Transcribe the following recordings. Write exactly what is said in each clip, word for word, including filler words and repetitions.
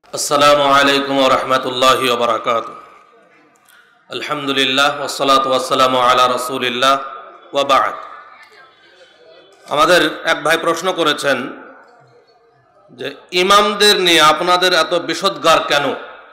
আসসালামু আলাইকুম ওয়া রাহমাতুল্লাহি ওয়া বারাকাতুহু। আলহামদুলিল্লাহ ওয়াসসালাতু ওয়াসসালামু আলা রাসূলিল্লাহ ওয়া বা'দ। আমাদের এক ভাই প্রশ্ন করেছেন যে ইমামদের নিয়ে আপনাদের এত বিষোদ্গার কেন?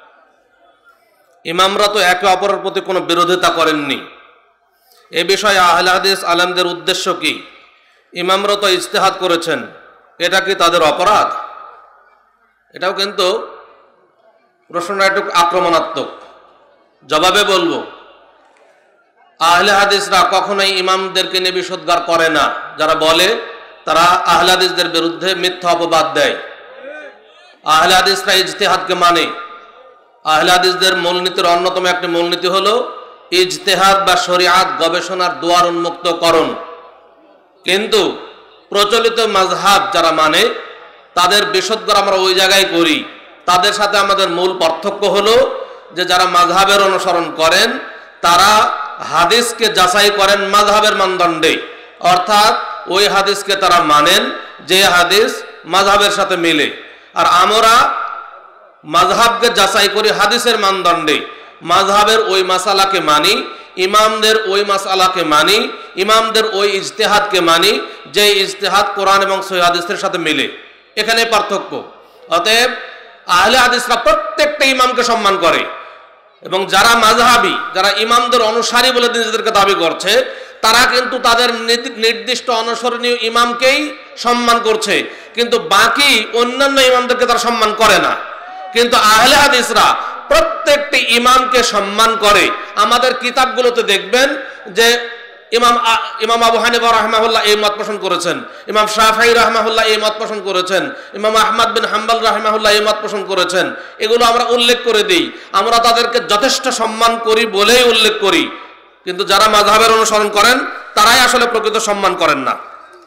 ইমামরা তো একে অপরের প্রতি কোনো বিরোধিতা করেননি। এ বিষয়ে আহলে হাদিস আলেমদের উদ্দেশ্য কি? ইমামরা তো ইজতিহাদ করেছেন, এটা কি তাদের অপরাধ? এটাও কিন্তু প্রশ্নটা একটু আক্রমণাত্মক। জবাবে বলবো, আহলে হাদিসরা কখনোই ইমামদেরকে নিয়ে বিষোদ্গার করে না। যারা বলে তারা আহলে হাদিসদের বিরুদ্ধে মিথ্যা অপবাদ দেয়। আহলে হাদিসরা ইজতিহাদকে মানে। আহলে হাদিসদের মূলনীতির অন্যতম একটি মূলনীতি হলো ইজতিহাদ বা শরিয়াত গবেষণার দুয়ার উন্মুক্তকরণ। কিন্তু প্রচলিত মাযহাব যারা মানে তাদের বিষোদ্গার আমরা ওই জায়গায় করি। তাদের সাথে আমাদের মূল পার্থক্য হলো যে যারা মাযহাবের অনুসরণ করেন তারা হাদিসকে যাচাই করেন মাযহাবের মানদণ্ডে, অর্থাৎ ওই হাদিসকে তারা মানেন যে হাদিস মাযহাবের সাথে মিলে। আর আমরা মাযহাবকে যাচাই করি হাদিসের মানদণ্ডে। মাযহাবের ওই মাসালাকে মানি, ইমামদের ওই মাসালাকে মানি, ইমামদের ওই ইজতিহাদকে মানি যে ইজতিহাদ কোরআন এবং সহিহ হাদিসের সাথে মিলে। এখানে পার্থক্য। অতএব আহলে হাদিসরা প্রত্যেকটা ইমামকে সম্মান করে এবং যারা মাযহাবী, যারা ইমামদের অনুসারী বলে নিজেদেরকে দাবি করছে, তারা কিন্তু তাদের নির্দিষ্ট অনুসরণীয় ইমামকেই সম্মান করছে, কিন্তু বাকি অন্যান্য ইমামদেরকে তারা সম্মান করে না। কিন্তু আহলে হাদিসরা প্রত্যেকটি ইমামকে সম্মান করে। আমাদের কিতাবগুলোতে দেখবেন যে ইমাম ইমাম আবু হানিফা রাহিমাহুল্লাহ এই মত পোষণ করেছেন, ইমাম শাফিঈ রাহিমাহুল্লাহ এই মত পোষণ করেছেন, ইমাম আহমদ বিন হাম্বল রাহিমাহুল্লাহ এই মত পোষণ করেছেন। এগুলো আমরা উল্লেখ করে দিই। আমরা তাদেরকে যথেষ্ট সম্মান করি বলেই উল্লেখ করি, কিন্তু যারা মাযহাবের অনুসরণ করেন তারাই আসলে প্রকৃত সম্মান করেন না।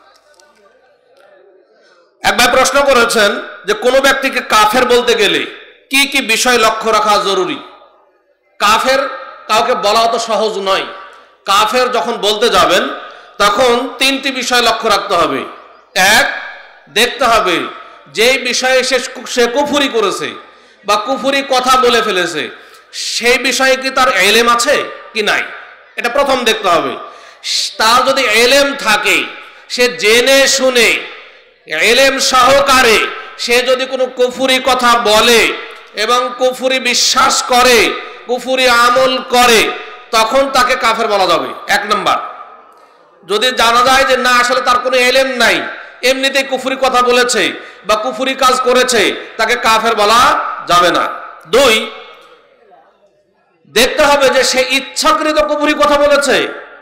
এক ভাই প্রশ্ন করেছেন যে কোনো ব্যক্তিকে কাফের বলতে গেলে কি কি বিষয় লক্ষ্য রাখা জরুরি? কাফের কাউকে বলা অত সহজ নয়। কাফের যখন বলতে যাবেন তখন তিনটি বিষয় লক্ষ্য রাখতে হবে। এক, দেখতে হবে যেই বিষয়ে সে সে কুফরি করেছে বা কুফরি কথা বলে ফেলেছে সেই বিষয়ে কি তার ইলম আছে কি নাই, এটা প্রথম দেখতে হবে। তার যদি ইলম থাকে, সে জেনে শুনে ইলম সহকারে সে যদি কোনো কুফরি কথা বলে এবং কুফরি বিশ্বাস করে, কুফরি আমল করে, তখন তাকে কাফের বলা যাবে। এক নাম্বার। যদি জানা যায় যে না আসলে তার কোনো ইলম নাই, এমনিতেই কুফরি কথা বলেছে বা কুফরি কাজ করেছে, তাকে কাফের বলা যাবে না। দুই, দেখতে হবে যে সে ইচ্ছাকৃত কুফরি কথা বলেছে,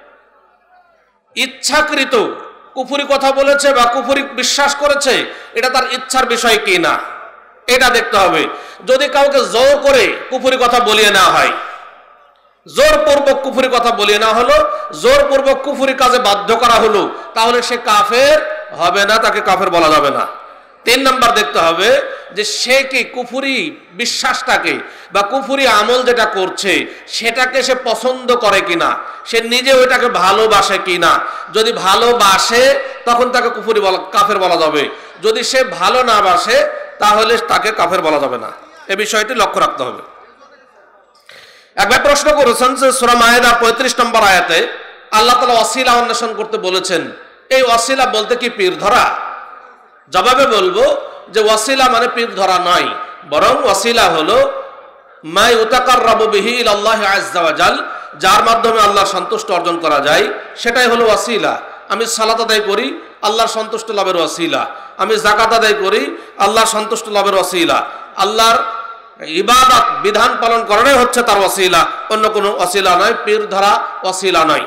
ইচ্ছাকৃত কুফরি কথা বলেছে বা কুফরি বিশ্বাস করেছে, এটা তার ইচ্ছার বিষয় কি না, এটা দেখতে হবে। যদি কাউকে জোর করে কুফরি কথা বলিয়ে নেওয়া হয়, জোরপূর্বক কুফরি কথা বলিয়ে নেওয়া হলো, জোরপূর্বক কুফরি কাজে বাধ্য করা হলো, তাহলে সে কাফের হবে না, তাকে কাফের বলা যাবে না। তিন নাম্বার দেখতে হবে যে সে কি কুফরি বিশ্বাসটাকে বা কুফরি আমল যেটা করছে সেটাকে সে পছন্দ করে কিনা, সে নিজে ওইটাকে ভালোবাসে কিনা। যদি ভালোবাসে তখন তাকে কুফরি বলা কাফের বলা যাবে। যদি সে ভালো না বাসে তাহলে তাকে কাফের বলা যাবে না। এই বিষয়টি লক্ষ্য রাখতে হবে। একবার প্রশ্ন করেছেন যে সূরা মায়েদার পঁয়ত্রিশ নম্বর আয়াতে আল্লাহ তাআলা ওয়াসিলা অন্বেষণ করতে বলেছেন, এই ওয়াসিলা বলতে কি পীর ধরা? জবাবে বলবো যে ওয়াসিলা মানে পীর ধরা নয়, বরং ওয়াসিলা হলো মা ইউতাকাররাবু বিহি ইলাল্লাহি আযজা ওয়া জাল, যার মাধ্যমে আল্লাহর সন্তুষ্টি অর্জন করা যায়, সেটাই হলো ওয়াসিলা। আমি সালাত আদায় করি, আল্লাহর সন্তুষ্টি লাভের ওয়াসিলা। আমি যাকাত আদায় করি, আল্লাহর সন্তুষ্টি লাভের ওয়াসিলা। আল্লাহর ইবাদত বিধান পালন করাটাই হচ্ছে তার ওয়াসিলা, অন্য কোনো ওয়াসিলা নয়। পীর ধরা ওয়াসিলা নয়।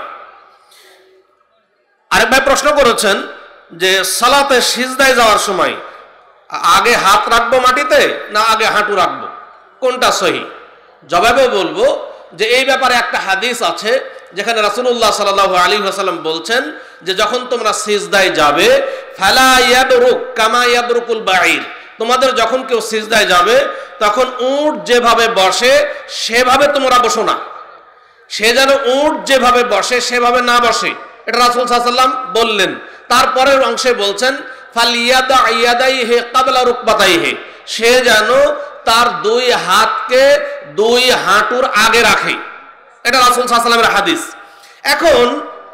আরেক ভাই প্রশ্ন করেছেন যে সালাতে সিজদায় যাওয়ার সময় আগে হাত রাখবো মাটিতে না আগে হাঁটু রাখবো, কোনটা সহি? জবাবে বলবো যে এই ব্যাপারে একটা হাদিস আছে যেখানে রাসূলুল্লাহ সাল্লাল্লাহু আলাইহি ওয়াসাল্লাম বলছেন যে যখন তোমরা সিজদায় যাবে ফালা ইয়াদরুক কামা ইয়াদরুকুল বাঈর, তোমাদের যখন কেউ সিজদায় যাবে তখন উট যেভাবে বসে সেভাবে তোমরা বসো না, সে যেন উট যেভাবে বসে সেভাবে না বসে, এটা রাসূল সাল্লাল্লাহু আলাইহি ওয়াসাল্লাম বললেন। তারপরের অংশে বলছেন ফালিয়াদা ইয়াদাইহি ক্বাবলা রুকবাতাইহি, সে যেন তার দুই হাতকে দুই হাঁটুর আগে রাখে। এটা রাসূল সাল্লাল্লাহু আলাইহি ওয়াসাল্লামের হাদিস। এখন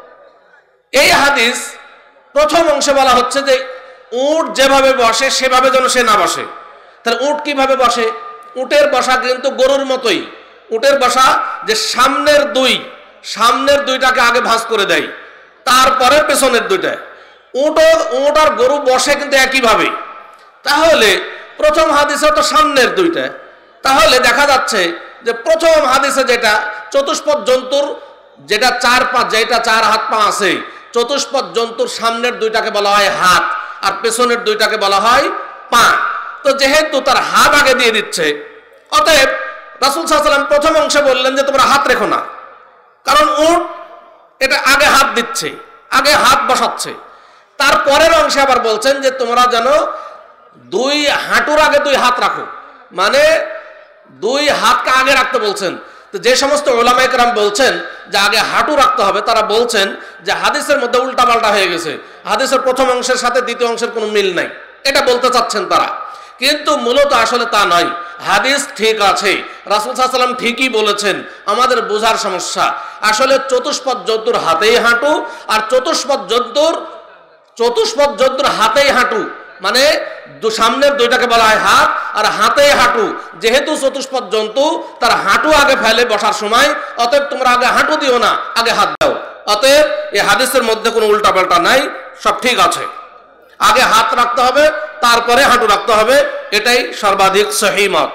এই হাদিস প্রথম অংশে বলা হচ্ছে যে উট যেভাবে বসে সেভাবে যেন সে না বসে। তাহলে উট কিভাবে বসে? উটের বসা কিন্তু গরুর মতোই। উটের বসা যে সামনের দুই সামনের দুইটাকে আগে ভাঁজ করে দেয়, তারপরে পেছনের দুইটা। উটও উট আর গরু বসে কিন্তু একইভাবে। তাহলে প্রথম হাদিসে তো সামনের দুইটা, তাহলে দেখা যাচ্ছে যে প্রথম হাদিসে যেটা চতুষ্পদ জন্তুর যেটা চার পা যেটা চার হাত পা আছে, চতুষ্পদ জন্তুর সামনের দুইটাকে বলা হয় হাত আর পেছনের দুইটাকে বলা হয় পা। তো যেহেতু তার হাত আগে দিয়ে দিচ্ছে, অতএব রাসূল সাল্লাল্লাহু আলাইহি ওয়াসাল্লাম প্রথম অংশে বললেন যে তোমরা হাত রেখো না, কারণ উট এটা আগে হাত দিচ্ছে, আগে হাত বসাচ্ছে। তারপরের অংশে আবার বলছেন যে তোমরা যেন দুই হাঁটুর আগে দুই হাত রাখো, মানে দুই হাতকে আগে রাখতে বলছেন। তো যে সমস্ত উলামায়ে কেরাম বলছেন যে আগে হাঁটু রাখতে হবে, তারা বলছেন যে হাদিসের মধ্যে উল্টাপাল্টা হয়ে গেছে, হাদিসের প্রথম অংশের সাথে দ্বিতীয় অংশের কোনো মিল নাই, এটা বলতে চাচ্ছেন তারা। কিন্তু মূলত আসলে তা নয়, হাদিস ঠিক আছে, রাসূল সাল্লাল্লাহু আলাইহি ওয়াসাল্লাম ঠিকই বলেছেন, আমাদের বোঝার সমস্যা। আসলে চতুষ্পদ জন্তুর হাতেই হাঁটু আর চতুষ্পদ জন্তুর চতুষ্পদ জন্তুর হাতেই হাঁটু, মানে সামনের দুইটাকে বলা হয় হাত আর হাতেই হাঁটু। যেহেতু চতুষ্পদ জন্তু তার হাঁটু আগে ফেলে বসার সময়, অতএব তোমরা আগে হাঁটু দিও না, আগে হাত দাও। অতএব এই হাদিসের মধ্যে কোনো উল্টাপাল্টা নাই, সব ঠিক আছে। আগে হাত রাখতে হবে, তারপরে হাঁটু রাখতে হবে, এটাই সর্বাধিক সহিহ মত।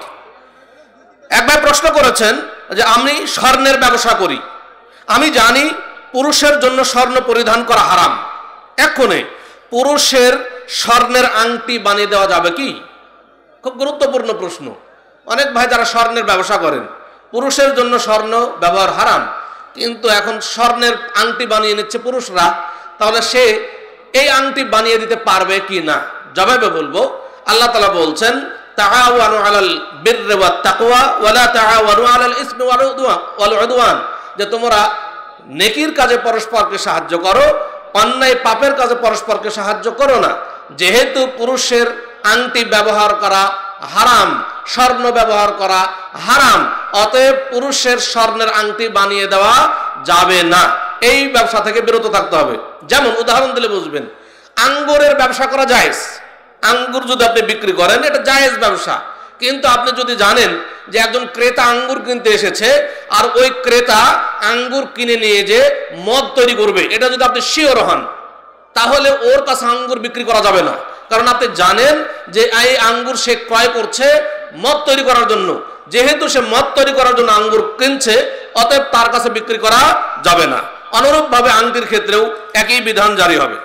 একবার প্রশ্ন করেছেন যে আমি স্বর্ণের ব্যবসা করি, আমি জানি পুরুষের জন্য স্বর্ণ পরিধান করা হারাম, এক্ষণে পুরুষের স্বর্ণের আংটি বানিয়ে দেওয়া যাবে কি? খুব গুরুত্বপূর্ণ প্রশ্ন। অনেক ভাই যারা স্বর্ণের ব্যবসা করেন, পুরুষের জন্য স্বর্ণ ব্যবহার হারাম, কিন্তু এখন স্বর্ণের আংটি বানিয়ে নিচ্ছে পুরুষরা, তাহলে সে এই আংটি বানিয়ে দিতে পারবে কি না? জবাবে বলবো, আল্লাহ তাআলা বলছেন তাআওয়ানু আলাল বিররি ওয়াত তাকওয়া ওয়া লা তাআওয়ানু আলাল ইসমি ওয়াল উদওয়ান, যে তোমরা নেকির কাজে পরস্পরকে সাহায্য করো, অন্যায় পাপের কাজে পরস্পরকে সাহায্য করো না। যেহেতু পুরুষের আংটি ব্যবহার করা হারাম, স্বর্ণ ব্যবহার করা হারাম, অতএব পুরুষের স্বর্ণের আংটি বানিয়ে দেওয়া যাবে না, এই ব্যবসা থেকে বিরত থাকতে হবে। যেমন উদাহরণ দিলে বুঝবেন, আঙ্গুরের ব্যবসা করা জায়েজ, আঙ্গুর যদি আপনি বিক্রি করেন এটা জায়েজ ব্যবসা, কিন্তু আপনি যদি জানেন যে একজন ক্রেতা আঙ্গুর কিনতে এসেছে আর ওই ক্রেতা আঙ্গুর কিনে নিয়ে যে মদ তৈরি করবে, এটা যদি আপনি শিওর হন, তাহলে ওর কাছে আঙ্গুর বিক্রি করা যাবে না, কারণ আপনি জানেন যে এই আঙ্গুর সে ক্রয় করছে মদ তৈরি করার জন্য। যেহেতু সে মদ তৈরি করার জন্য আঙ্গুর কিনছে, অতএব তার কাছে বিক্রি করা যাবে না। অনুরূপভাবে আংটির ক্ষেত্রেও একই বিধান জারি হবে।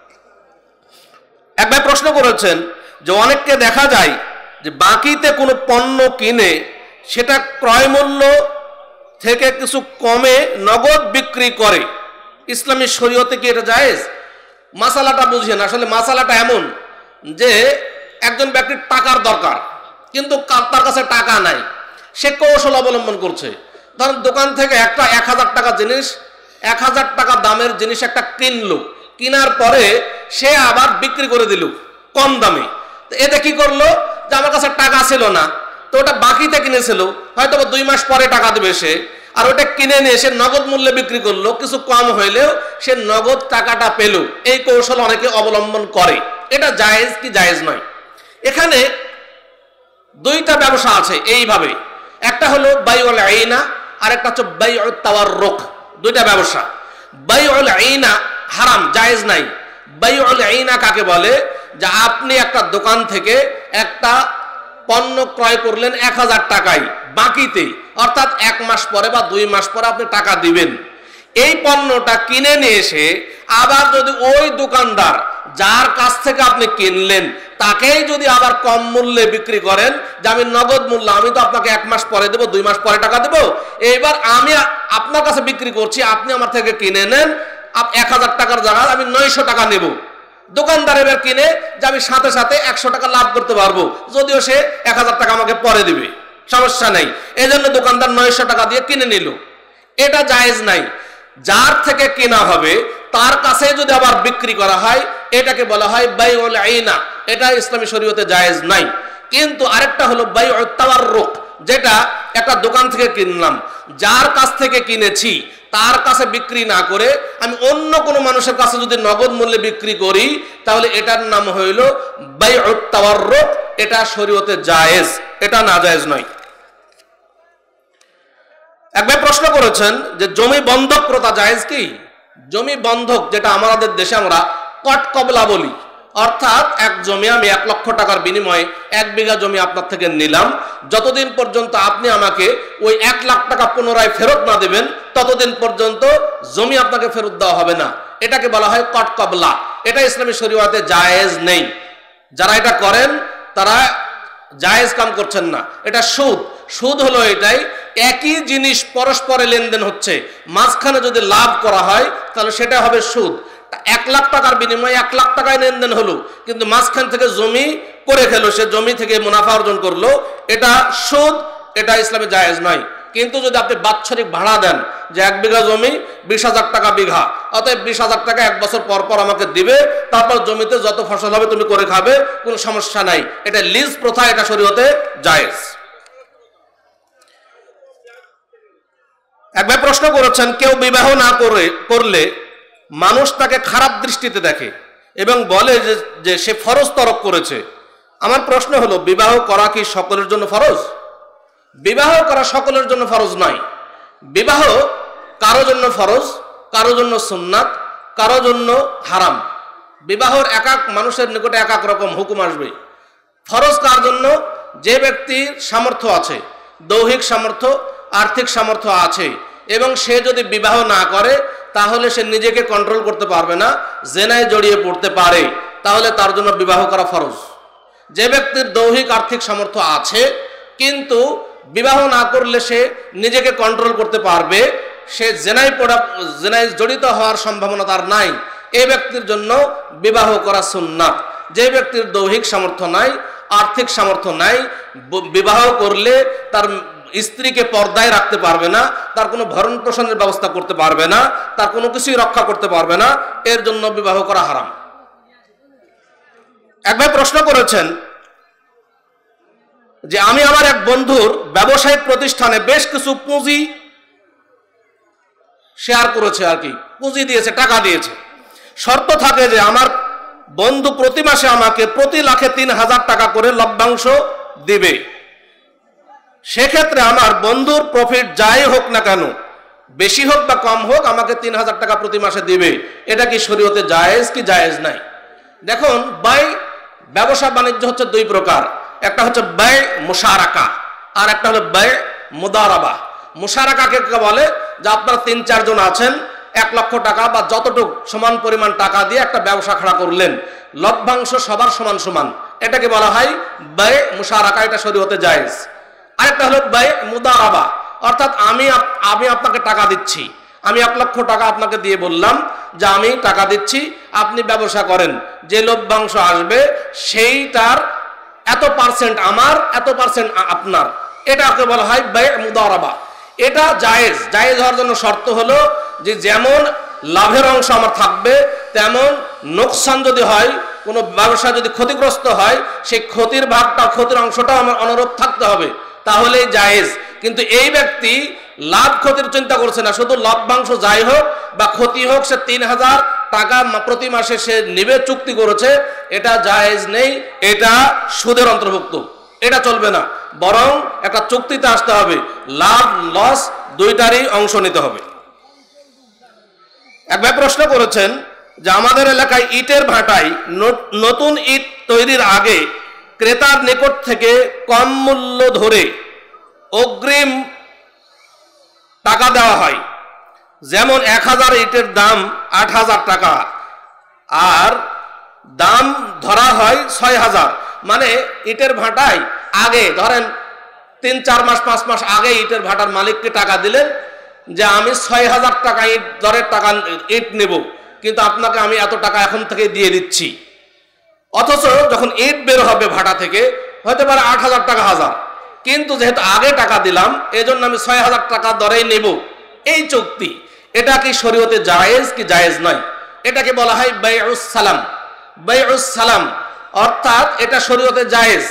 একবার প্রশ্ন করেছেন যে অনেককে দেখা যায় যে বাকিতে কোনো পণ্য কিনে সেটা ক্রয় মূল্য থেকে কিছু কমে নগদ বিক্রি করে, ইসলামী শরীয়তে কি এটা জায়েজ? মাসালাটা বুঝেন। আসলে মাসালাটা এমন যে একজন ব্যক্তির টাকার দরকার, কিন্তু তার কাছে টাকা নাই, সে কৌশল অবলম্বন করছে। ধরেন দোকান থেকে একটা এক হাজার টাকা জিনিস, এক হাজার টাকা দামের জিনিস একটা কিনলো, কেনার পরে সে আবার বিক্রি করে দিল কম দামে। তো এতে কি করলো, যে আমার কাছে টাকা ছিল না, তো ওটা বাকিতে কিনেছিল, হয়তো দুই মাস পরে টাকা দেবে সে, আর ওটা কিনে নিয়ে সে নগদ মূল্যে বিক্রি করলো, কিছু কম হইলেও সে নগদ টাকাটা পেল। এই কৌশল অনেকে অবলম্বন করে, এটা জায়েজ কি জায়েজ নয়? এখানে দুইটা ব্যবসা আছে এইভাবে, একটা হলো বাইউল আইনা আর একটা হচ্ছে বাইউত তাওয়াররুক, দুইটা ব্যবসা। বাইউল আইনা হারাম, জায়েজ নাই। বাইউল আইনা কাকে বলে? যে আপনি একটা দোকান থেকে একটা পণ্য ক্রয় করলেন এক হাজার টাকায় বাকিতে, অর্থাৎ এক মাস পরে বা দুই মাস পরে আপনি টাকা দিবেন। এই পণ্যটা কিনে নিয়ে এসে আবার যদি ওই দোকানদার যার কাছ থেকে আপনি কিনলেন তাকেই যদি আবার কম মূল্যে বিক্রি করেন, যে আমি নগদ মূল্য, আমি তো আপনাকে এক মাস পরে দেবো, দুই মাস পরে টাকা দেবো, এবার আমি আপনার কাছে বিক্রি করছি, আপনি আমার থেকে কিনে নেন এক হাজার টাকার জায়গায় আমি নয়শো টাকা নেব। দোকানদার এবার কিনে যে আমি সাথে সাথে একশো টাকা লাভ করতে পারবো, যদিও সে এক হাজার টাকা আমাকে পরে দিবে, সমস্যা নেই। এই জন্য দোকানদার নয়শো টাকা দিয়ে কিনে নিল, এটা জায়েজ নাই। যার থেকে কেনা হবে তার কাছে যদি আবার বিক্রি করা হয়, এটাকে বলা হয় বাইউল আইনা, এটা ইসলামী শরীয়তে জায়েজ নাই। কিন্তু আরেকটা হলো বাইউত তাওয়াররুক, যেটা একটা দোকান থেকে কিনলাম, যার কাছ থেকে কিনেছি তার কাছে বিক্রি না করে আমি অন্য কোনো মানুষের কাছে যদি নগদ মূল্যে বিক্রি করি, তাহলে এটার নাম হইল বাইউত তাওয়াররুক। এটা শরীয়তে জায়েজ, এটা নাজায়েজ নয়। এক ভাই প্রশ্ন করেছেন যে জমি বন্ধক প্রথা জায়েজ কি? জমি বন্ধক, যেটা আমাদের দেশে আমরা কটকবলা বলি, অর্থাৎ এক জমি আমি এক লক্ষ টাকার বিনিময়ে এক বিঘা জমি আপনার থেকে নিলাম, যতদিন পর্যন্ত আপনি আমাকে ওই এক লাখ টাকা পুনরায় ফেরত না দেবেন ততদিন পর্যন্ত জমি আপনাকে ফেরত দেওয়া হবে না। এটাকে বলা হয় কটকবলা। এটা ইসলামী শরীয়তে জায়েজ নেই। যারা এটা করেন তারা জায়েজ কাম করছেন না। এটা সুদ। সুদ হলো এটাই, একই জিনিস পরস্পরে লেনদেন হচ্ছে, মাঝখানে যদি লাভ করা হয় তাহলে সেটা হবে সুদ। এক লাখ টাকার বিনিময়ে এক লাখ টাকায় লেনদেন হলো, কিন্তু মাঝখান থেকে জমি করে খেলো, সে জমি থেকে মুনাফা অর্জন করলো, এটা সুদ। এটা ইসলামে জায়েজ নয়। কিন্তু যদি আপনি বাৎসরিক ভাড়া দেন যে এক বিঘা জমি বিশ হাজার টাকা বিঘা, অতএব বিশ হাজার টাকা এক বছর পর পর আমাকে দিবে, তারপর জমিতে যত ফসল হবে তুমি করে খাবে, কোনো সমস্যা নাই, এটা লিজ প্রথা, এটা শরীয়তে জায়েজ। এক ভাই প্রশ্ন করেছেন, কেউ বিবাহ না করে করলে মানুষ তাকে খারাপ দৃষ্টিতে দেখে এবং বলে যে সে ফরজ তরক করেছে। আমার প্রশ্ন হলো, বিবাহ করা কি সকলের জন্য ফরজ? বিবাহ করা সকলের জন্য ফরজ নয়। বিবাহ কারো জন্য ফরজ, কারো জন্য সুন্নাত, কারো জন্য হারাম। বিবাহর এক এক মানুষের নিকটে এক এক রকম হুকুম আসবে। ফরজ কার জন্য? যে ব্যক্তির সামর্থ্য আছে, দৈহিক সামর্থ্য, আর্থিক সামর্থ্য আছে, এবং সে যদি বিবাহ না করে তাহলে সে নিজেকে কন্ট্রোল করতে পারবে না, জেনায় জড়িয়ে পড়তে পারে, তাহলে তার জন্য বিবাহ করা ফরজ। যে ব্যক্তির দৈহিক আর্থিক সামর্থ্য আছে কিন্তু বিবাহ না করলে সে নিজেকে কন্ট্রোল করতে পারবে, সে জেনায় পড়া জেনায় জড়িত হওয়ার সম্ভাবনা তার নাই, এই ব্যক্তির জন্য বিবাহ করা সুন্নাত। যে ব্যক্তির দৈহিক সামর্থ্য নাই, আর্থিক সামর্থ্য নাই, বিবাহ করলে তার স্ত্রীকে পর্দায় রাখতে পারবে না, তার কোনো ভরণ পোষণের ব্যবস্থা করতে পারবে না, তার কোনো কিছুই রক্ষা করতে পারবে না, এর জন্য বিবাহ করা হারাম। এক ভাই প্রশ্ন করেছেন যে আমি আমার এক বন্ধুর ব্যবসায়িক প্রতিষ্ঠানে বেশ কিছু পুঁজি শেয়ার করেছে, আর কি পুঁজি দিয়েছে, টাকা দিয়েছে। শর্ত থাকে যে আমার বন্ধু প্রতি মাসে আমাকে প্রতি লাখে তিন হাজার টাকা করে লভ্যাংশ দিবে। সেক্ষেত্রে আমার বন্ধুর প্রফিট যাই হোক না কেন, বেশি হোক বা কম হোক, আমাকে তিন হাজার টাকা প্রতি মাসে দিবে। এটা কি শরীয়তে জায়েজ কি জায়েজ নাই? দেখুন, বাই ব্যবসা বাণিজ্য হচ্ছে দুই প্রকার। একটা হচ্ছে ব্যয় মুশারাকা, আর একটা হলো ব্যয় মুদারাবা। মুশারাকাকে বলে যে আপনারা তিন চারজন আছেন, এক লক্ষ টাকা বা যতটুক সমান পরিমাণ টাকা দিয়ে একটা ব্যবসা খাড়া করলেন, লভ্যাংশ সবার সমান সমান, এটাকে বলা হয় ব্যয় মুশারাকা, এটা শরীয়তে জায়েজ। আরেকটা হলো ব্যয় মুদারাবা, অর্থাৎ আমি আমি আপনাকে টাকা দিচ্ছি, আমি এক লক্ষ টাকা আপনাকে দিয়ে বললাম যে আমি টাকা দিচ্ছি, আপনি ব্যবসা করেন, যে লভ্যাংশ আসবে সেইটার এত পার্সেন্ট আমার, এত পার্সেন্ট আপনার, এটাকে বলা হয় ব্যয় মুদারাবা। এটা জায়েজ। জায়েজ হওয়ার জন্য শর্ত হলো যে যেমন লাভের অংশ আমার থাকবে, তেমন নোকসান যদি হয়, কোনো ব্যবসা যদি ক্ষতিগ্রস্ত হয়, সেই ক্ষতির ভাগটা, ক্ষতির অংশটা আমার অনুরূপ থাকতে হবে, তাহলেই জায়েজ। কিন্তু এই ব্যক্তি লাভ ক্ষতির চিন্তা করছে না, শুধু লভ্যাংশ যাই হোক বা ক্ষতি হোক, সে তিন হাজার টাকা প্রতি মাসে সে নিবে, চুক্তি করেছে, এটা জায়েজ নেই, এটা সুদের অন্তর্ভুক্ত, এটা চলবে না। বরং একটা চুক্তিতে আসতে হবে, লাভ লস দুইটারই অংশ নিতে হবে। এক ভাই প্রশ্ন করেছেন যে আমাদের এলাকায় ইটের ভাটায় নতুন ইট তৈরির আগে ক্রেতার নিকট থেকে কম মূল্য ধরে অগ্রিম টাকা দেওয়া হয়। যেমন এক হাজার ইটের দাম আট হাজার টাকা, আর দাম ধরা হয় ছয় হাজার। মানে ইটের ভাটায় আগে ধরেন তিন চার মাস পাঁচ মাস আগে ইটের ভাটার মালিককে টাকা দিলেন যে আমি ছয় হাজার টাকা ইট দরের টাকা ইট নেব, কিন্তু আপনাকে আমি এত টাকা এখন থেকে দিয়ে দিচ্ছি। অথচ যখন ইট বের হবে ভাটা থেকে হতে পারে আট হাজার টাকা হাজার, কিন্তু যেহেতু আগে টাকা দিলাম এজন্য আমি ছয় হাজার টাকা দরেই নেব। এই চুক্তি, এটা কি শরীয়তে জায়েজ কি জায়েজ নয়? এটাকে বলা হয় বাইউস সালাম। বাইউস সালাম অর্থাৎ এটা শরীয়তে জায়েজ,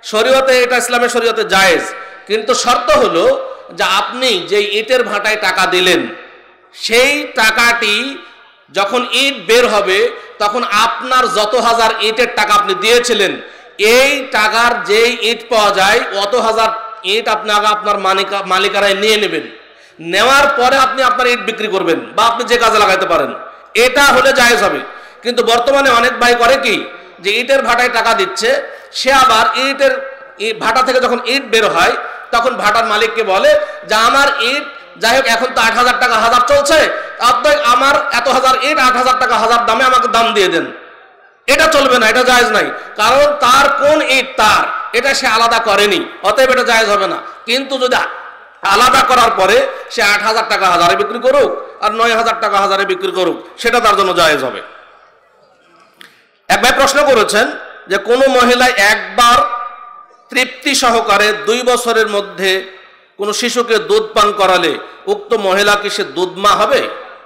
শরীয়তে এটা ইসলামের শরীয়তে জায়েজ, কিন্তু শর্ত হলো যে আপনি যে ইটের ভাটায় টাকা দিলেন সেই টাকাটি যখন ইট বের হবে তখন আপনার যত হাজার ইটের টাকা আপনি দিয়েছিলেন এই টাকার যেই ইট পাওয়া যায় অত হাজার ইট আপনাকে আপনার মালিকা মালিকারাই নিয়ে নেবেন, নেওয়ার পরে আপনি আপনার ইট বিক্রি করবেন বা আপনি যে কাজে লাগাইতে পারেন, এটা হলে জায়েজ হবে। কিন্তু বর্তমানে অনেক ভাই করে কি যে ইটের ভাটায় টাকা দিচ্ছে, সে আবার ইটের ভাটা থেকে যখন ইট বের হয় তখন ভাটার মালিককে বলে যে আমার ইট যাই হোক এখন তো আট হাজার টাকা হাজার চলছে, আপনি আমার এত হাজার ইট আট হাজার টাকা হাজার দামে আমাকে দাম দিয়ে দেন। এটা চলবে না, এটা জায়েজ নাই, কারণ তার কোন ইট তার এটা সে আলাদা করেনি, অতএব এটা জায়েজ হবে না। কিন্তু যদি আলাদা করার পরে সে আট হাজার টাকা হাজারে বিক্রি করুক আর নয় হাজার টাকা হাজারে বিক্রি করুক সেটা তার জন্য জায়েজ হবে। এক ভাই প্রশ্ন করেছেন যে কোনো মহিলা একবার তৃপ্তি সহকারে দুই বছরের মধ্যে কোনো শিশুকে দুধ পান করালে উক্ত মহিলা কি সে দুধ মা হবে?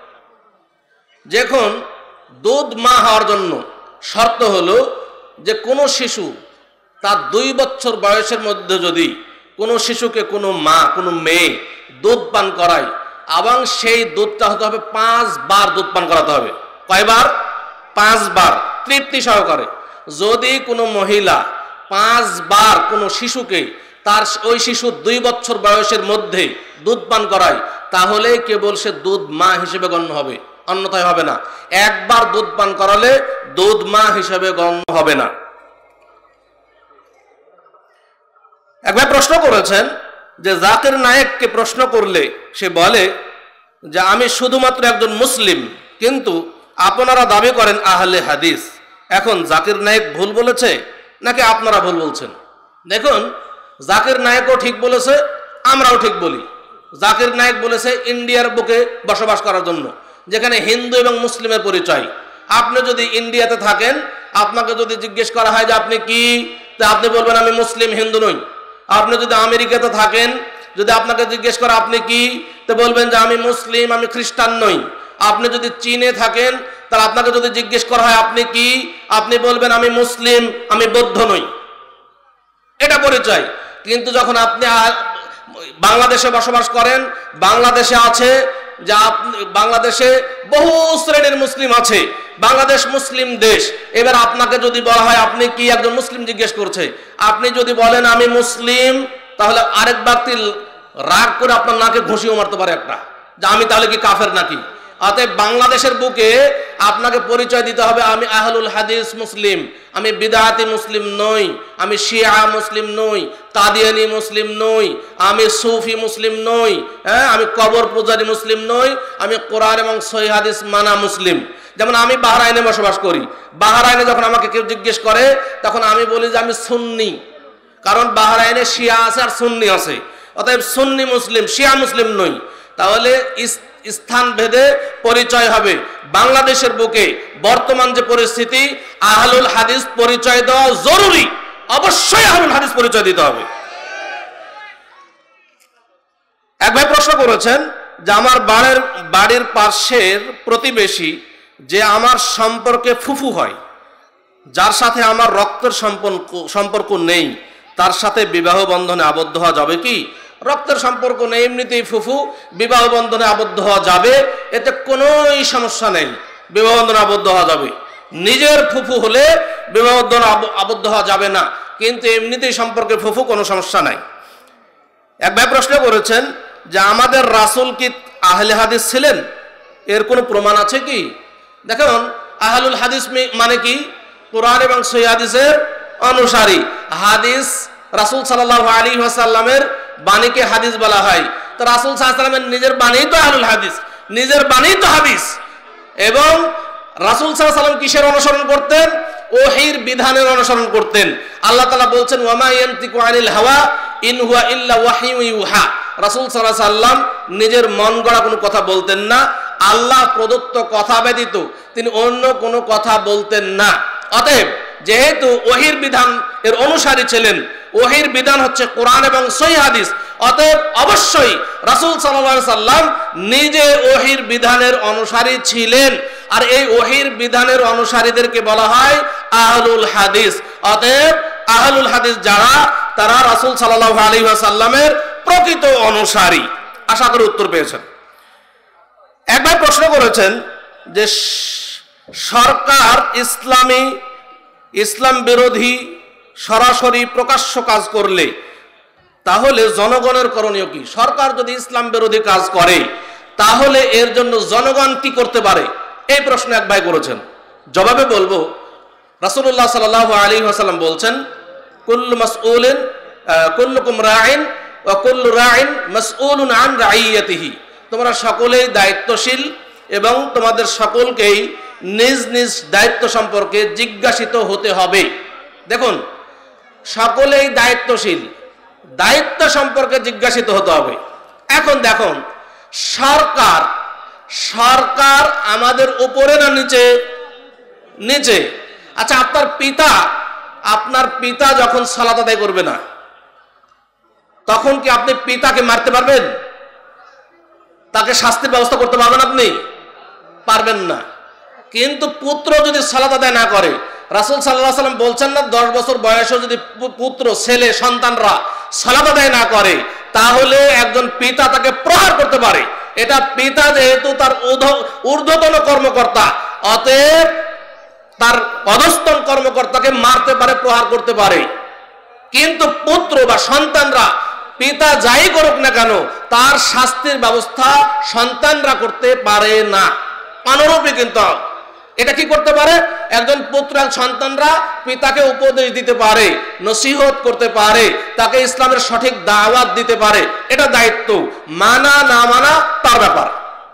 যখন দুধ মা হওয়ার জন্য শর্ত হলো যে কোনো শিশু তার দুই বছর বয়সের মধ্যে যদি কোনো শিশুকে কোনো মা কোনো মেয়ে দুধ পান করায় এবং সেই দুধটা হতে হবে পাঁচ বার দুধ পান করাতে হবে। কয়বার? পাঁচবার তৃপ্তি সহকারে। যদি কোনো মহিলা পাঁচবার কোনো শিশুকে তার ওই শিশু দুই বছর বয়সের মধ্যে দুধ পান করায় তাহলে কেবল সে দুধ মা হিসেবে গণ্য হবে, অন্যথায় হবে না। একবার দুধ পান করালে দুধ মা হিসেবে গণ্য হবে না। একবার প্রশ্ন করেছেন যে জাকির নায়েককে প্রশ্ন করলে সে বলে যে আমি শুধুমাত্র একজন মুসলিম, কিন্তু আপনারা দাবি করেন আহলে হাদিস। এখন জাকির নায়েক ভুল বলেছে নাকি আপনারা ভুল বলছেন? দেখুন, জাকির নায়েকও ঠিক বলেছে, আমরাও ঠিক বলি। জাকির নায়েক বলেছে ইন্ডিয়ার বুকে বসবাস করার জন্য, যেখানে হিন্দু এবং মুসলিমের পরিচয়। আপনি যদি ইন্ডিয়াতে থাকেন, আপনাকে যদি জিজ্ঞেস করা হয় যে আপনি কি, তা আপনি বলবেন আমি মুসলিম, হিন্দু নই। আপনি যদি আমেরিকাতে থাকেন, যদি আপনাকে জিজ্ঞেস করা আপনি কি, তো বলবেন যে আমি মুসলিম, আমি খ্রিস্টান নই। আপনি যদি চীনে থাকেন, তাহলে আপনাকে যদি জিজ্ঞেস করা হয় আপনি কি, আপনি বলবেন আমি মুসলিম, আমি বৌদ্ধ নই। এটা পরিচয়। কিন্তু যখন আপনি বাংলাদেশে বসবাস করেন, বাংলাদেশে আছে যে বাংলাদেশে বহু শ্রেণীর মুসলিম আছে, বাংলাদেশ মুসলিম দেশ। এবার আপনাকে যদি বলা হয় আপনি কি, একজন মুসলিম জিজ্ঞেস করছে, আপনি যদি বলেন আমি মুসলিম, তাহলে আরেক ব্যক্তি রাগ করে আপনার নাকে ঘুষিও মারতে পারে একটা, যে আমি তাহলে কি কাফের নাকি। অতএব বাংলাদেশের বুকে আপনাকে পরিচয় দিতে হবে আমি আহলুল হাদিস মুসলিম, আমি বিদআতি মুসলিম নই, আমি শিয়া মুসলিম নই, কাদিয়ানি মুসলিম নই, আমি সুফি মুসলিম নই, হ্যাঁ আমি কবর পূজারী মুসলিম নই, আমি কোরআন এবং সহিহ হাদিস মানা মুসলিম। যেমন আমি বাহরাইনে বসবাস করি, বাহরাইনে যখন আমাকে কেউ জিজ্ঞেস করে তখন আমি বলি যে আমি সুন্নি, কারণ বাহরাইনে শিয়া আছে আর সুন্নি আছে। অতএব সুন্নি মুসলিম, শিয়া মুসলিম নই। তাহলে স্থান ভেদে পরিচয় হবে। বাংলাদেশের বুকে বর্তমান যে পরিস্থিতি, আহলুল হাদিস পরিচয় দেওয়া জরুরি, অবশ্যই আহলুল হাদিস পরিচয় দিতে হবে। এক ভাই প্রশ্ন করেছেন যে আমার বাড়ির বাড়ির পাশের প্রতিবেশী যে আমার সম্পর্কে ফুফু হয়, যার সাথে আমার রক্তের সম্পর্ক সম্পর্ক নেই, তার সাথে বিবাহ বন্ধনে আবদ্ধ হওয়া যাবে কি? রক্তের সম্পর্ক নেই, এমনিতেই ফুফু, বিবাহ বন্ধনে আবদ্ধ হওয়া যাবে, এতে কোনোই সমস্যা নেই, বিবাহ বন্ধনে আবদ্ধ হওয়া যাবে। নিজের ফুফু হলে বিবাহ বন্ধনে আবদ্ধ হওয়া যাবে না, কিন্তু এমনিতেই সম্পর্কে ফুফু, কোনো সমস্যা নাই। এক ভাই প্রশ্ন করেছেন যে আমাদের রাসূল কি আহলে হাদিস ছিলেন, এর কোনো প্রমাণ আছে কি? দেখুন, আহলুল হাদিস মানে কি? কোরআন এবং সহিহ হাদিসের অনুসারী। হাদিস রাসূল সাল্লাল্লাহু আলাইহি ওয়াসাল্লামের বাণীকে হাদিস বলা হয়। তো রাসূল সাল্লাল্লাহু আলাইহি ওয়াসাল্লামের নিজের বাণী তো আহলুল হাদিস, নিজের বাণী তো হাদিস। এবং রাসূল সাল্লাল্লাহু আলাইহি ওয়াসাল্লাম কিসের অনুসরণ করতেন? ওহীর বিধানের অনুসরণ করতেন। আল্লাহ তাআলা বলছেন ওয়ামা ইয়ানতিকু আনিল হাওয়া ইন হুয়া ইল্লা ওয়াহয়ুন ইউহা। রাসূল সাল্লাল্লাহু আলাইহি ওয়াসাল্লাম নিজের মন গড়া কোনো কথা বলতেন না, আল্লাহ প্রদত্ত কথা ব্যতীত তিনি অন্য কোনো কথা বলতেন না। অতএব যেহেতু ওহীর বিধান এর অনুসারী ছিলেন, ওহীর বিধান হচ্ছে কোরআন এবং সহিহ হাদিস, অতএব অবশ্যই রাসূল সাল্লাল্লাহু আলাইহি সাল্লাম নিজে ওহীর বিধানের অনুসারী ছিলেন। আর এই ওহীর বিধানের অনুসারীদেরকে বলা হয় আহলুল হাদিস। অতএব আহলুল হাদিস যারা, তারা রাসূল সাল্লাল্লাহু আলাইহি ওয়াসাল্লামের প্রকৃত অনুসারী। আশা করি উত্তর পেয়েছেন। একবার প্রশ্ন করেছেন যে সরকার ইসলামী ইসলাম বিরোধী সরাসরি প্রকাশ্য কাজ করলে তাহলে জনগণের করণীয় কি? সরকার যদি ইসলাম বিরোধী কাজ করে তাহলে এর জন্য জনগণ কি করতে পারে? এই প্রশ্ন এক ভাই করেছেন। জবাবে বলবো, রাসূলুল্লাহ সাল্লাল্লাহু আলাইহি ওয়াসাল্লাম বলছেন, কুল্লু মাসউলিন কুল্লুকুম রাইন ওয়া কুল্লু রাইন মাসউলুন আন রাইয়াতিহি। তোমরা সকলেই দায়িত্বশীল এবং তোমাদের সকলকেই নিজ নিজ দায়িত্ব সম্পর্কে জিজ্ঞাসিত হতে হবে। দেখুন, সকলেই দায়িত্বশীল, দায়িত্ব সম্পর্কে জিজ্ঞাসিত হতে হবে। এখন দেখুন, সরকার সরকার আমাদের উপরে না নিচে? নিচে। আচ্ছা, আপনার পিতা আপনার পিতা যখন সালাত আদায় করবে না, তখন কি আপনি পিতাকে মারতে পারবেন? তাকে শাস্তির ব্যবস্থা করতে পারবেন? আপনি পারবেন না। কিন্তু পুত্র যদি সালাত আদায় না করে, রাসূল সাল্লাল্লাহু আলাইহি ওয়াসাল্লাম বলছেন না, দশ বছর বয়সে যদি পুত্র ছেলে সন্তানরা সালাত আদায় না করে তাহলে একজন পিতা তাকে প্রহার করতে পারে। এটা পিতা যেহেতু তার ঊর্ধ্বতন কর্মকর্তা, অতএব তার অধস্তন কর্মকর্তাকে মারতে পারে, প্রহার করতে পারে। কিন্তু পুত্র বা সন্তানরা পিতা যাই করুক না কেন তার শাস্তির ব্যবস্থা সন্তানরা করতে পারে না। অনুরূপই কিন্তু এটা কি করতে পারে? একজন পুত্র সন্তানরা পিতাকে উপদেশ দিতে পারে, নসিহত করতে পারে, তাকে ইসলামের সঠিক দাওয়াত দিতে পারে। এটা দায়িত্ব। মানা না মানা তার ব্যাপার।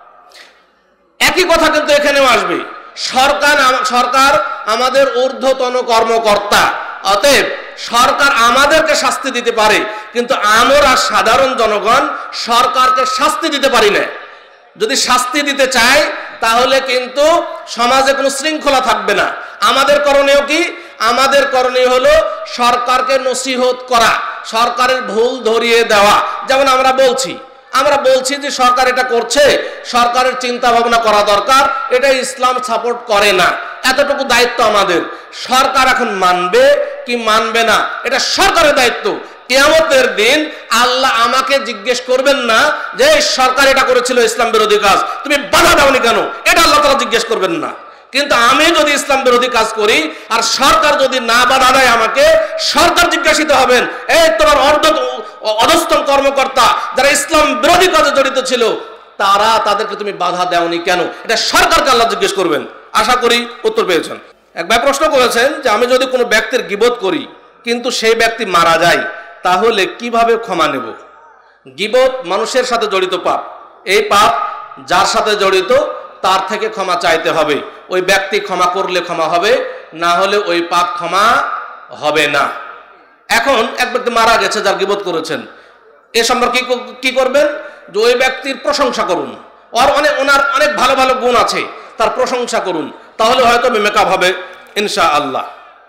একই কথা কিন্তু এখানেও আসবে। সরকার সরকার আমাদের ঊর্ধ্বতন কর্মকর্তা, অতএব সরকার আমাদেরকে শাস্তি দিতে পারে, কিন্তু আমরা সাধারণ জনগণ সরকারকে শাস্তি দিতে পারি না। যদি শাস্তি দিতে চাই তাহলে কিন্তু সমাজে কোনো শৃঙ্খলা থাকবে না। আমাদের করণীয় কি? আমাদের করণীয় হলো সরকারকে নসিহত করা, সরকারের ভুল ধরিয়ে দেওয়া। যেমন আমরা বলছি আমরা বলছি যে সরকার এটা করছে, সরকারের চিন্তা ভাবনা করা দরকার, এটা ইসলাম সাপোর্ট করে না। এতটুকু দায়িত্ব আমাদের। সরকার এখন মানবে কি মানবে না এটা সরকারের দায়িত্ব। কিয়ামতের দিন আল্লাহ আমাকে জিজ্ঞেস করবেন না যে সরকার এটা করেছিল ইসলাম বিরোধী কাজ, তুমি বাধা দাওনি কেন, এটা আল্লাহ তাআলা জিজ্ঞেস করবেন না। কিন্তু আমি যদি ইসলাম বিরোধী কাজ করি আর সরকার যদি না বাধা দেয় আমাকে, সরকার জিজ্ঞাসিত হবেন, এই তোমার অর্ধ অধস্তন কর্মকর্তা যারা ইসলাম বিরোধী কাজে জড়িত ছিল তারা তাদেরকে তুমি বাধা দেওনি কেন, এটা সরকারকে আল্লাহ জিজ্ঞেস করবেন। আশা করি উত্তর পেয়েছেন। এক ভাই প্রশ্ন করেছেন যে আমি যদি কোনো ব্যক্তির গীবত করি কিন্তু সেই ব্যক্তি মারা যায় তাহলে কিভাবে ক্ষমা নেব? গীবত মানুষের সাথে জড়িত পাপ। এই পাপ যার সাথে জড়িত তার থেকে ক্ষমা চাইতে হবে। ওই ব্যক্তি ক্ষমা করলে ক্ষমা হবে, না হলে ওই পাপ ক্ষমা হবে না। এখন এক ব্যক্তি মারা গেছে যার গীবত করেছেন, এ সম্পর্কে কি করবেন? যে ওই ব্যক্তির প্রশংসা করুন, আর অনেক ওনার অনেক ভালো ভালো গুণ আছে, তার প্রশংসা করুন, তাহলে হয়তো মেকআপ হবে ইনশাআল্লাহ।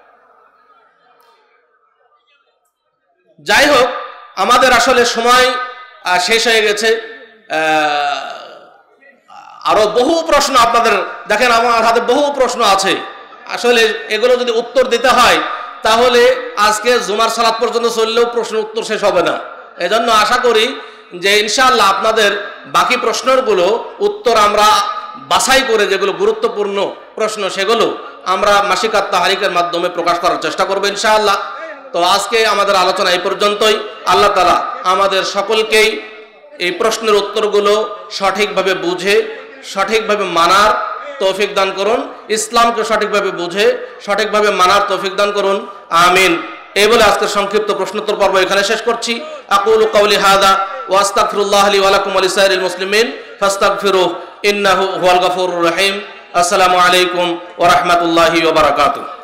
যাই হোক, আমাদের আসলে সময় শেষ হয়ে গেছে। আরো বহু প্রশ্ন আপনাদের, দেখেন আমার হাতে বহু প্রশ্ন আছে। আসলে এগুলো যদি উত্তর দিতে হয় তাহলে আজকে জুমার সালাত পর্যন্ত চললেও প্রশ্ন উত্তর শেষ হবে না। এজন্য আশা করি যে ইনশাআল্লাহ আপনাদের বাকি প্রশ্নগুলো উত্তর আমরা বাছাই করে, যেগুলো গুরুত্বপূর্ণ প্রশ্ন সেগুলো আমরা মাসিক তাহরিকের মাধ্যমে প্রকাশ করার চেষ্টা করবো ইনশাআল্লাহ। তো আজকে আমাদের আলোচনা এই পর্যন্তই। আল্লাহ তাআলা আমাদের সকলকেই এই প্রশ্নের উত্তরগুলো সঠিকভাবে বুঝে সঠিকভাবে মানার তৌফিক দান করুন, ইসলামকে সঠিকভাবে বুঝে সঠিকভাবে মানার তৌফিক দান করুন, আমিন। এই বলে আজকের সংক্ষিপ্ত প্রশ্নোত্তর পর্ব এখানে শেষ করছি। আকুলু কাওলি হাযা ওয়া আস্তাগফিরুল্লাহ লি ওয়া লাকুম ওয়া লিসাইরিল মুসলিমিন ফাস্তাগফিরুহু ইন্নাহু হুয়াল গফুরুর রহিম। আসসালামু আলাইকুম ওয়া রাহমাতুল্লাহি ওয়া বারাকাতুহু।